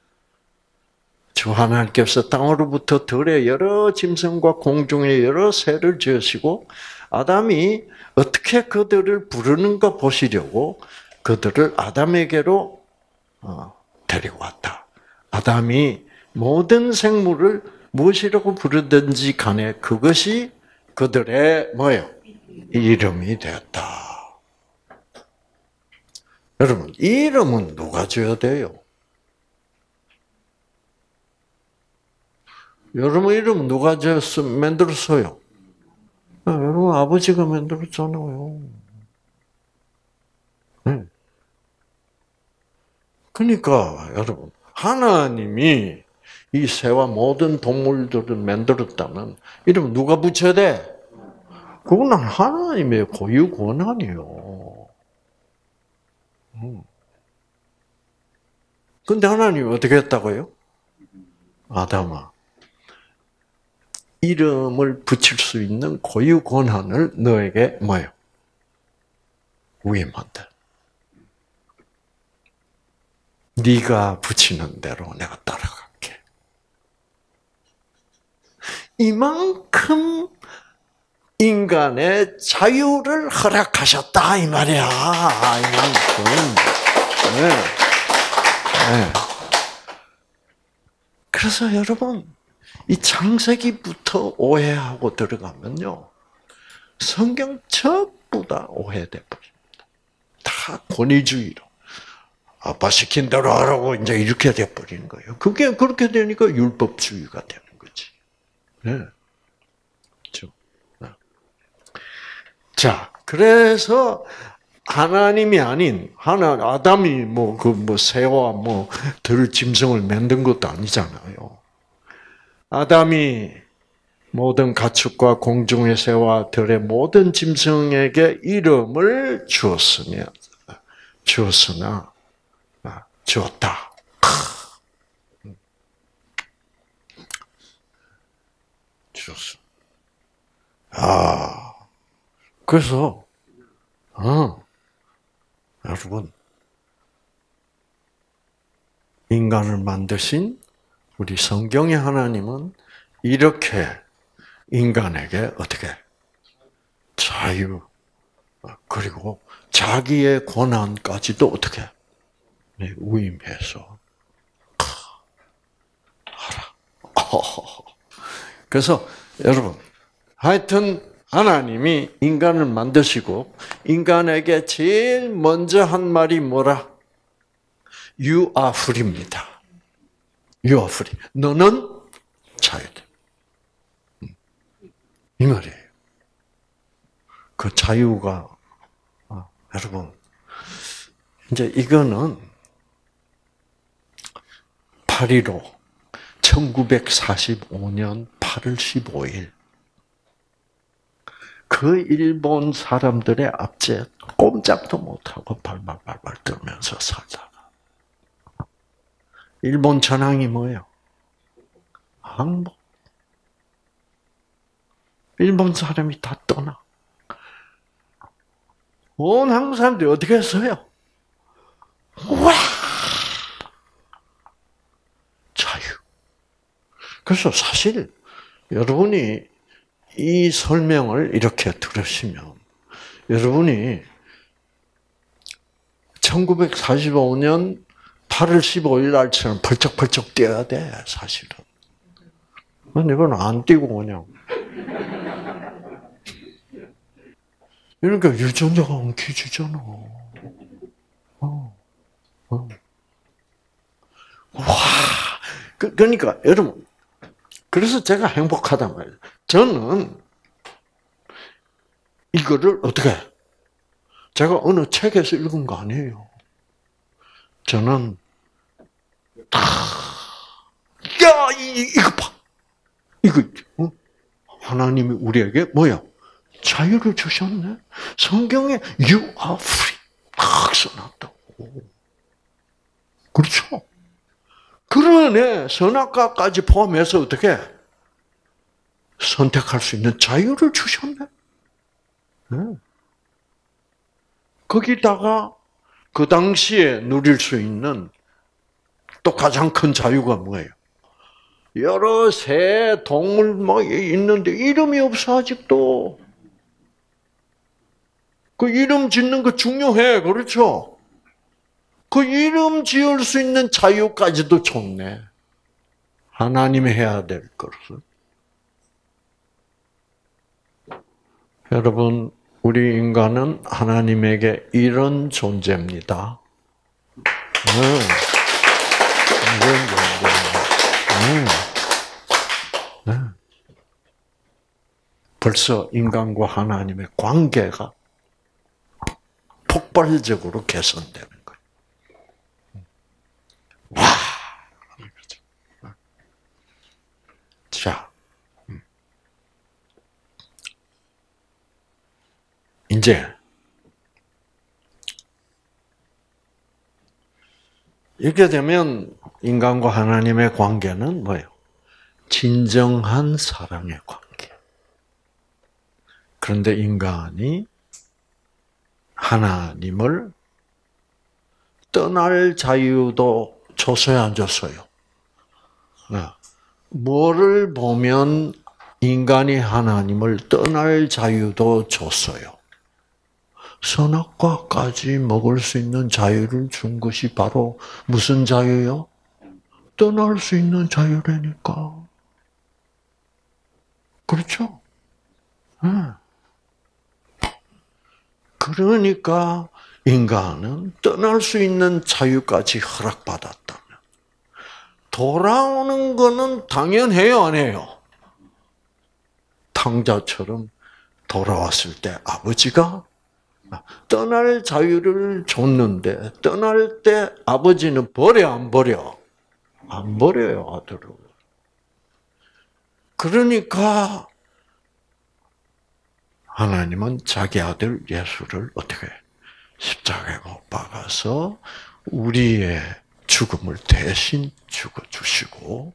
주 하나님께서 땅으로부터 들의 여러 짐승과 공중의 여러 새를 지으시고 아담이 어떻게 그들을 부르는가 보시려고 그들을 아담에게로 데리고 왔다. 아담이 모든 생물을 무엇이라고 부르든지 간에 그것이 그들의 뭐예요? 이름이 되었다. 여러분, 이름은 누가 지어야 돼요? 여러분 이름 누가 지었어? 만들었어요? 여러분 아버지가 만들었잖아요. 네. 그러니까 여러분 하나님이 이 새와 모든 동물들을 만들었다면 이름 누가 붙여야 돼? 그건 하나님의 고유 권한이요. 근데 하나님이 어떻게 했다고요? 아담아, 이름을 붙일 수 있는 고유 권한을 너에게 뭐예요? 위임한다. 네가 붙이는 대로 내가 따라갈게. 이만큼 인간의 자유를 허락하셨다 이 말이야. 이만큼. 네. 네. 그래서 여러분 이 창세기부터 오해하고 들어가면요, 성경 전부 다 오해돼 버립니다. 다 권위주의로 아빠 시킨 대로 하라고 이제 이렇게 돼 버리는 거예요. 그게 그렇게 되니까 율법주의가 되는 거지. 네. 그렇죠. 자, 그래서 하나님이 아닌 하나 아담이 뭐 그 뭐 새와 뭐 들 짐승을 만든 것도 아니잖아요. 아담이 모든 가축과 공중의 새와 들의 모든 짐승에게 이름을 주었으며 주었으나 주었다. 주었어. 아, 그래서 어, 여러분 인간을 만드신 우리 성경의 하나님은 이렇게 인간에게 어떻게 자유 그리고 자기의 권한까지도 어떻게 위임해서 하라. 그래서 여러분 하여튼 하나님이 인간을 만드시고 인간에게 제일 먼저 한 말이 뭐라? You are free입니다. You are free. 너는 자유다. 이 말이에요. 그 자유가 아, 여러분 이제 이거는 팔일오 천구백사십오 년 팔월 십오일 그 일본 사람들의 압제 꼼짝도 못하고 발발발발 떨면서 살다가 일본 전황이 뭐예요? 항복. 일본 사람이 다 떠나. 온 한국 사람들이 어떻게 했어요? 와! 자유. 그래서 사실 여러분이 이 설명을 이렇게 들으시면 여러분이 천구백사십오 년 팔월 십오일 날처럼 펄쩍펄쩍 뛰어야 돼, 사실은. 이건 안 뛰고 그냥. 그러니까 유전자가 엉키지잖아. 어. 어. 와! 그, 그러니까, 여러분. 그래서 제가 행복하단 말이에요. 저는 이거를 어떻게, 제가 어느 책에서 읽은 거 아니에요. 저는, 다, 야, 이, 이거 봐. 이거, 어? 하나님이 우리에게 뭐야? 자유를 주셨네. 성경에 You are free. 딱 써놨다고. 그렇죠? 그러네. 선악과까지 포함해서 어떻게 선택할 수 있는 자유를 주셨네. 네. 거기다가 그 당시에 누릴 수 있는 또 가장 큰 자유가 뭐예요? 여러 새, 동물 막 있는데 이름이 없어 아직도. 그 이름 짓는 거 중요해, 그렇죠? 그 이름 지을 수 있는 자유까지도 줬네. 하나님이 해야 될 것을. 여러분, 우리 인간은 하나님에게 이런 존재입니다. 네. 이런 존재입니다. 네. 네. 벌써 인간과 하나님의 관계가 폭발적으로 개선되는 거예요. 와! 자, 이제 이렇게 되면 인간과 하나님의 관계는 뭐예요? 진정한 사랑의 관계. 그런데 인간이 하나님을 떠날 자유도 줬어요, 안 줬어요? 뭐를 보면 인간이 하나님을 떠날 자유도 줬어요? 선악과까지 먹을 수 있는 자유를 준 것이 바로 무슨 자유요? 떠날 수 있는 자유라니까. 그렇죠? 응. 그러니까 인간은 떠날 수 있는 자유까지 허락받았다면 돌아오는 거는 당연해요, 안 해요? 탕자처럼 돌아왔을 때 아버지가 떠날 자유를 줬는데 떠날 때 아버지는 버려 안 버려? 안 버려요, 아들을. 그러니까 하나님은 자기 아들 예수를 어떻게 십자가에 못 박아서 우리의 죽음을 대신 죽어주시고,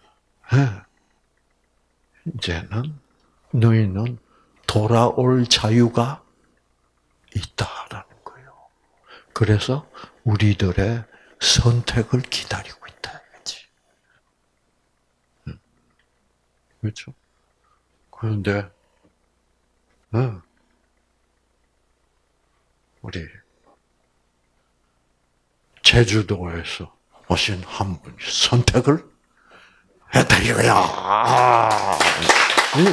이제는 너희는 돌아올 자유가 있다라는 거예요. 그래서 우리들의 선택을 기다리고 있다, 이거지. 그렇죠? 그런데 우리 제주도에서 오신 한 분이 선택을 했다 이거야. 아, 응.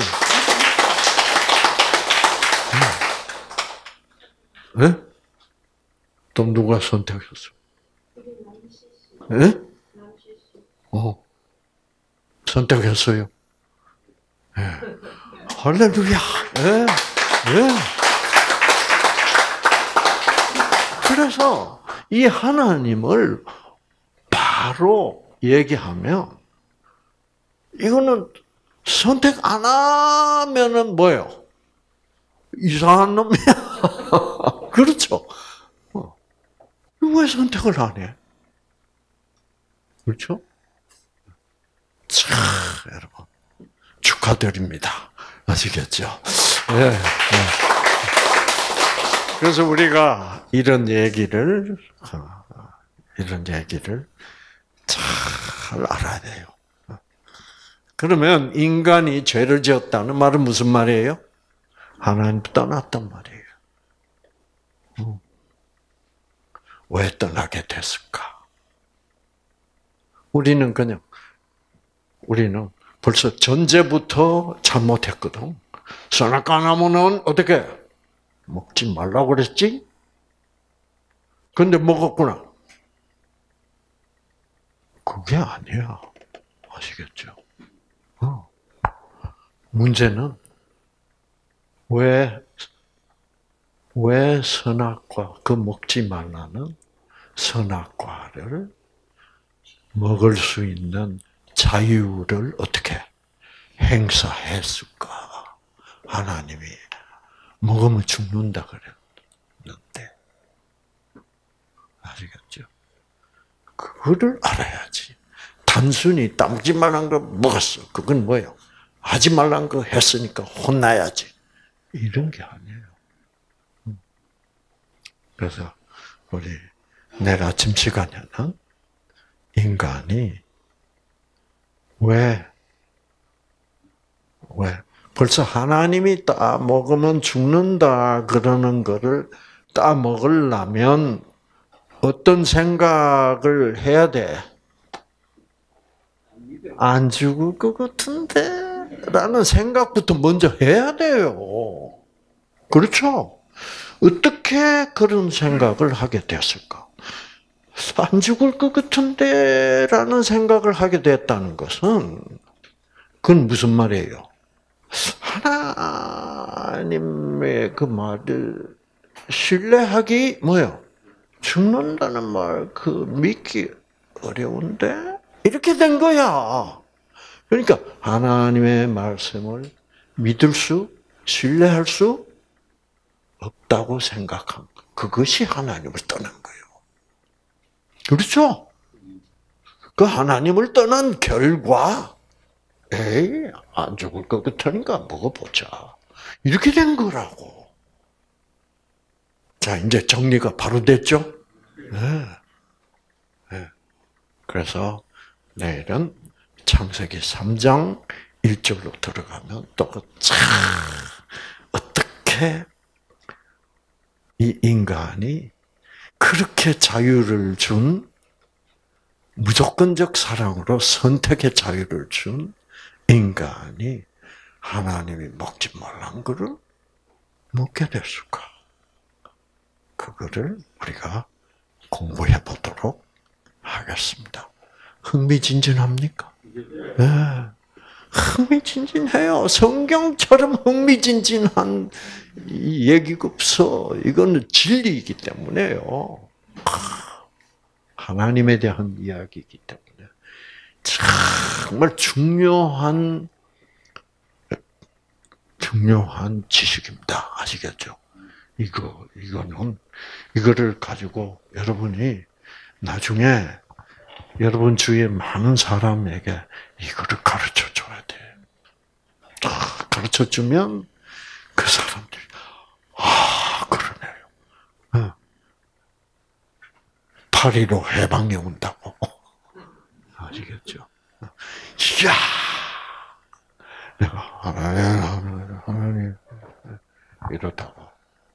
응. 네? 또 누가 선택했어? 네? 어, 선택했어요. 네. 할렐루야. 네. 네. 그래서 이 하나님을 바로 얘기하면 이거는 선택 안 하면은 뭐예요? 이상한 놈이야. 그렇죠? 왜 선택을 안 해? 그렇죠? 자, 여러분 축하드립니다. 아시겠죠? 네. 네. 그래서 우리가 이런 얘기를 이런 얘기를 잘 알아야 돼요. 그러면 인간이 죄를 지었다는 말은 무슨 말이에요? 하나님 떠났단 말이에요. 왜 떠나게 됐을까? 우리는 그냥 우리는 벌써 전제부터 잘못했거든. 선악과 나무는 어떻게 먹지 말라고 그랬지? 근데 먹었구나. 그게 아니야. 아시겠죠? 어. 문제는 왜, 왜 선악과, 그 먹지 말라는 선악과를 먹을 수 있는 자유를 어떻게 행사했을까? 하나님이 먹으면 죽는다 그랬는데. 아시겠죠? 그거를 알아야지. 단순히 따먹지 말란 거 먹었어. 그건 뭐예요? 하지 말란 거 했으니까 혼나야지. 이런 게 아니에요. 그래서 우리 내일 아침 시간에는 인간이 왜, 왜, 벌써 하나님이 따 먹으면 죽는다 그러는 거를 따 먹으려면 어떤 생각을 해야 돼? 안 죽을 것 같은데? 라는 생각부터 먼저 해야 돼요. 그렇죠? 어떻게 그런 생각을 하게 됐을까? 안 죽을 것 같은데? 라는 생각을 하게 됐다는 것은, 그건 무슨 말이에요? 하나님의 그 말을 신뢰하기, 뭐요? 죽는다는 말, 그 믿기 어려운데? 이렇게 된 거야. 그러니까 하나님의 말씀을 믿을 수, 신뢰할 수 없다고 생각한 거. 그것이 하나님을 떠난 거예요. 그렇죠? 그 하나님을 떠난 결과, 에이, 안 죽을 것 같으니까 먹어보자. 이렇게 된 거라고. 자, 이제 정리가 바로 됐죠? 네. 네. 그래서 내일은 창세기 삼 장 일 절로 들어가면 또 참 어떻게 이 인간이 그렇게 자유를 준 무조건적 사랑으로 선택의 자유를 준 인간이 하나님이 먹지 말란 것을 먹게 됐을까? 그거를 우리가 공부해 보도록 하겠습니다. 흥미진진합니까? 네. 흥미진진해요. 성경처럼 흥미진진한 얘기가 없어. 이거는 진리이기 때문에요. 하나님에 대한 이야기이기 때문에 정말 중요한 중요한 지식입니다. 아시겠죠? 이거 이거는 이거를 가지고 여러분이 나중에 여러분 주위에 많은 사람에게 이거를 가르쳐 줘야 돼. 가르쳐 주면 그 사람들이 아 그러네요. 파리로 해방이 온다고. 아시겠죠? 이야, 내가 하나님, 하나님 이러다가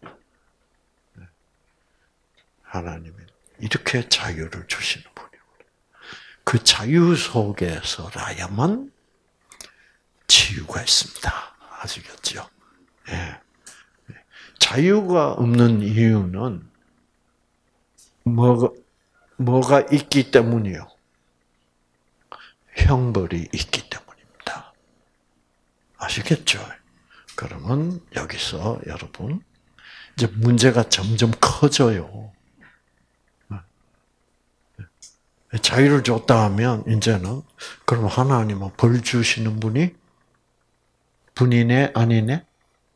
하나님이 이렇게 자유를 주시는 분이고 그 자유 속에서라야만 치유가 있습니다. 아시겠죠? 예. 자유가 없는 이유는 뭐가, 뭐가 있기 때문이요? 형벌이 있기 때문입니다. 아시겠죠? 그러면 여기서 여러분 이제 문제가 점점 커져요. 자유를 줬다 하면 이제는 그럼 하나님은 벌 주시는 분이 분이네 아니네?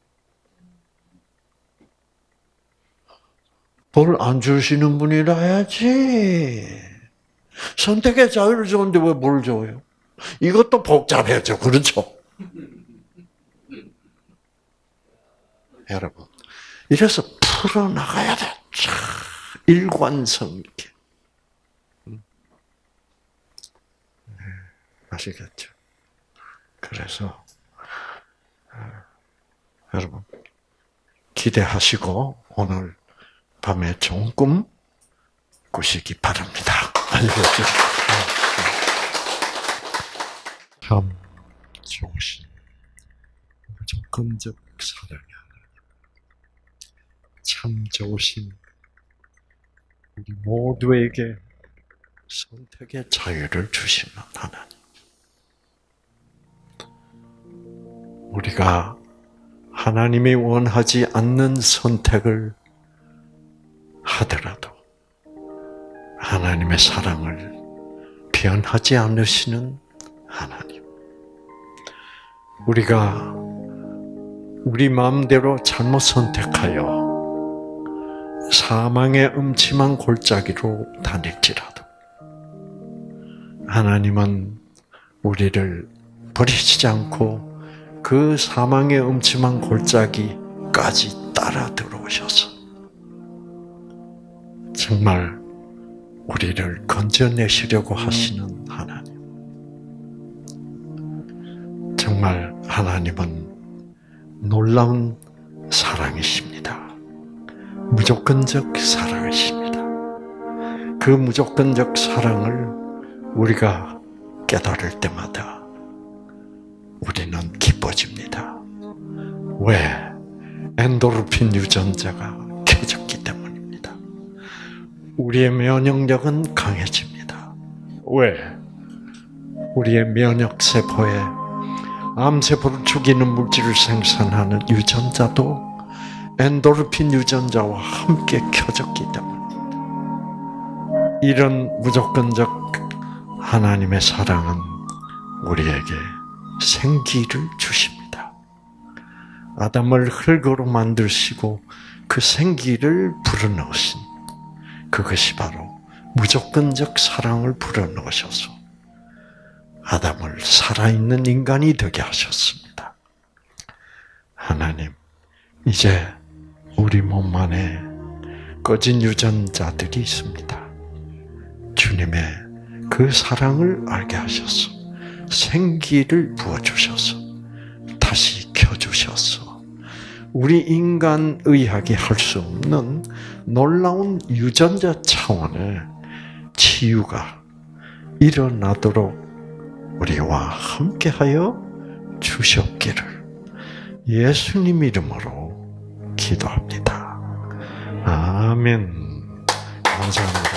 벌 안 주시는 분이라 해야지. 선택의 자유를 줬는데 왜 뭘 줘요? 이것도 복잡해져. 그렇죠? 여러분, 이래서 풀어나가야 돼. 일관성 있게. 아시겠죠? 그래서 여러분 기대하시고 오늘 밤에 좋은 꿈 꾸시기 바랍니다. 아시겠죠? 참 좋으신 무조건적 사랑이 하나님. 참 좋으신 우리 모두에게 선택의 자유를 주시는 하나님. 우리가 하나님이 원하지 않는 선택을 하더라도 하나님의 사랑을 변하지 않으시는 하나님. 우리가 우리 마음대로 잘못 선택하여 사망의 음침한 골짜기로 다닐지라도 하나님은 우리를 버리지 않고 그 사망의 음침한 골짜기까지 따라 들어오셔서 정말 우리를 건져내시려고 하시는 하나님. 정말 하나님은 놀라운 사랑이십니다. 무조건적 사랑이십니다. 그 무조건적 사랑을 우리가 깨달을 때마다 우리는 기뻐집니다. 왜? 엔도르핀 유전자가 켜졌기 때문입니다. 우리의 면역력은 강해집니다. 왜? 우리의 면역세포에 암세포를 죽이는 물질을 생산하는 유전자도 엔도르핀 유전자와 함께 켜졌기 때문입니다. 이런 무조건적 하나님의 사랑은 우리에게 생기를 주십니다. 아담을 흙으로 만드시고 그 생기를 불어넣으신 그것이 바로 무조건적 사랑을 불어넣으셔서 아담을 살아있는 인간이 되게 하셨습니다. 하나님, 이제 우리 몸 안에 꺼진 유전자들이 있습니다. 주님의 그 사랑을 알게 하셔서 생기를 부어주셔서 다시 켜주셔서 우리 인간 의학이 할 수 없는 놀라운 유전자 차원의 치유가 일어나도록 우리와 함께하여 주셨기를 예수님 이름으로 기도합니다. 아멘. 감사합니다.